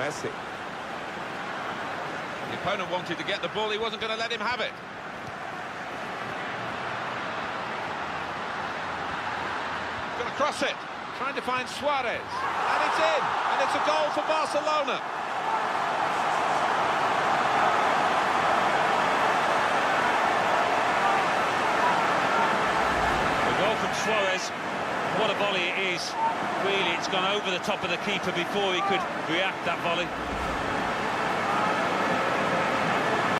Messi. The opponent wanted to get the ball, he wasn't going to let him have it. Going to cross it, trying to find Suarez. And it's in, and it's a goal for Barcelona. The goal from Suarez, what a volley it is. Really, it's gone over the top of the keeper before he could react that volley.